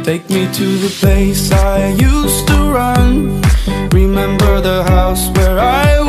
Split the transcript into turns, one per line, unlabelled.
Take me to the place I used to run. Remember the house where I